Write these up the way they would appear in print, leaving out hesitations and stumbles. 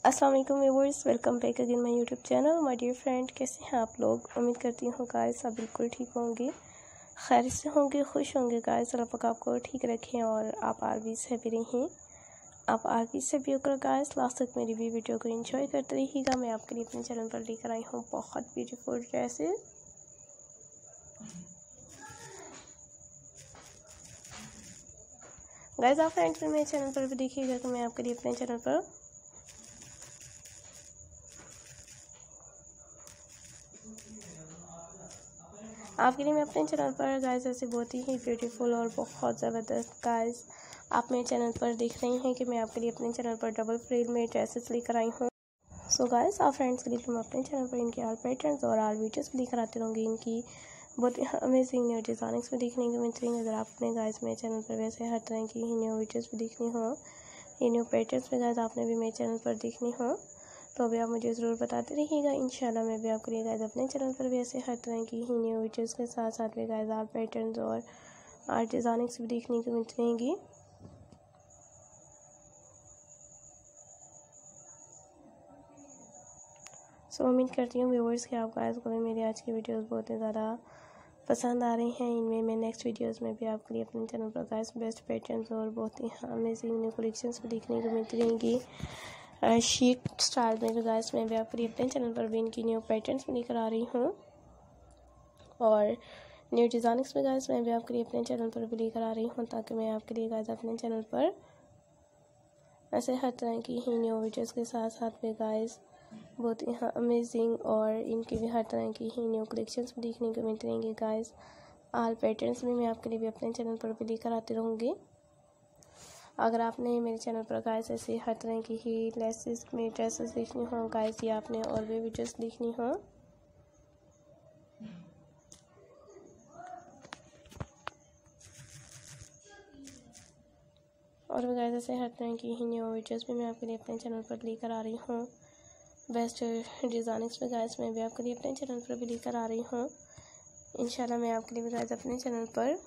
अस्सलाम वालेकुम viewers, welcome back again my YouTube channel. My dear friend, कैसे हैं आप लोग? उम्मीद करती हूँ गाइस सब बिल्कुल ठीक होंगे, खैर से होंगे, खुश होंगे। गाइस अल्लाह पाक आपको ठीक रखें और आप आलवेज हैप्पी रहें। आप आलवेज हैप्पी होकर गाइस लास्ट तक मेरी भी वीडियो को एंजॉय करते रहिएगा। मैं आपके लिए अपने चैनल पर लेकर आई हूँ बहुत ब्यूटीफुल ड्रेसेस। गाइस आप फ्रेंड्स मेरे चैनल पर भी देखिएगा कि मैं आपके लिए अपने चैनल पर आपके लिए मैं अपने चैनल पर गाइस ऐसे बहुत ही ब्यूटीफुल और बहुत ज़बरदस्त गाइस आप मेरे चैनल पर देख रही हैं कि मैं आपके लिए अपने चैनल पर डबल फ्रिल में ड्रेसेस लेकर आई हूँ। सो गाइस आप फ्रेंड्स के लिए मैं अपने चैनल पर इनके आल पैटर्न्स और आल वीडियोस भी लेकर आती रहूँगी। इनकी बहुत ही अमेजिंग न्यू डिज़ाइनिंग्स भी देखने को मिलती हैं। अगर आपने गाइस मेरे चैनल पर वैसे हर तरह की ही न्यू वीडियोज़ भी देखनी हो, ये न्यू पैटर्न्स भी गाइस आपने भी मेरे चैनल पर देखनी हो तो अभी आप मुझे ज़रूर बताते रहिएगा। इंशाल्लाह मैं भी आपके लिए गाइस अपने चैनल पर भी ऐसे हर तरह की ही न्यू वीडियोज़ के साथ साथ में गाइस आर्ट पैटर्न्स और आर्ट डिज़ाइनिंग्स भी देखने को मिलती रहेंगी। सो उम्मीद करती हूँ व्यूअर्स कि आप गाइस को भी मेरी आज की वीडियोस बहुत ही ज़्यादा पसंद आ रही हैं। इनमें मैं नेक्स्ट वीडियोस में भी आपके लिए अपने चैनल पर गाइस बेस्ट पैटर्न्स और बहुत ही अमेजिंग न्यू कलेक्शंस भी देखने को मिलती रहेंगी। शीट स्टाइल में भी गाइस मैं भी आपके लिए अपने चैनल पर भी इनकी न्यू पैटर्न्स भी लेकर आ रही हूँ और न्यू डिज़ाइनिंग्स में गाइस मैं भी आपके लिए अपने चैनल पर भी लेकर आ रही हूँ ताकि मैं आपके लिए गाइस अपने चैनल पर ऐसे हर तरह की ही न्यू वीडियोज़ के साथ साथ में गाइस बहुत ही अमेजिंग और इनकी भी हर तरह की ही न्यू कलेक्शंस भी देखने को मिलते रहेंगे। गाइस आल पैटर्न्स भी मैं आपके लिए भी अपने चैनल पर भी लेकर आती रहूँगी। अगर आपने मेरे चैनल पर गाइस ऐसे हर तरह की ही लेसेस में ड्रेसेस देखनी हो गाइस या आपने और भी वीडियोस देखनी हो और गाइस ऐसे हर तरह की ही न्यू वीडियोस भी मैं आपके लिए अपने चैनल पर लेकर आ रही हूँ। बेस्ट डिज़ाइनिंग्स में गाइस मैं भी आपके लिए अपने चैनल पर भी लेकर आ रही हूँ। इंशाल्लाह मैं आपके लिए भी गाइस अपने चैनल पर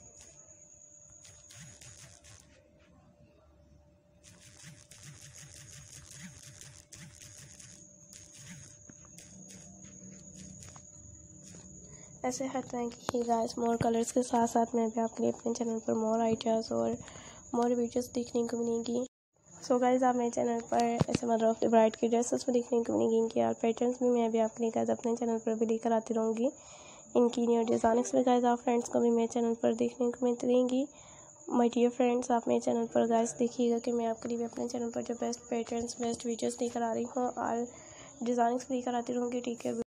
ऐसे हर तरह की ही गाइस मोर कलर्स के साथ साथ मैं भी आपके लिए अपने चैनल पर मोर आइडियाज़ और मोर वीडियोस देखने को मिलेंगी। सो गाइस आप मेरे चैनल पर ऐसे मदर ऑफ द ब्राइड की ड्रेसेस भी देखने को मिलेंगी। इनकी आर्ट पैटर्न्स भी मैं भी आपके लिए गाइस अपने चैनल पर भी लेकर आती रहूँगी। इनकी न्यू डिज़ाइनिंग्स भी गाइस आप फ्रेंड्स को भी मेरे चैनल पर देखने को मिलती रहेंगी। माय डियर फ्रेंड्स आप मेरे चैनल पर गाइस देखिएगा कि मैं आपके लिए भी अपने चैनल पर जो बेस्ट पैटर्न्स बेस्ट वीडियोस लेकर आ रही हूँ और डिज़ाइनिंग्स भी लेकर आती रहूँगी। ठीक है।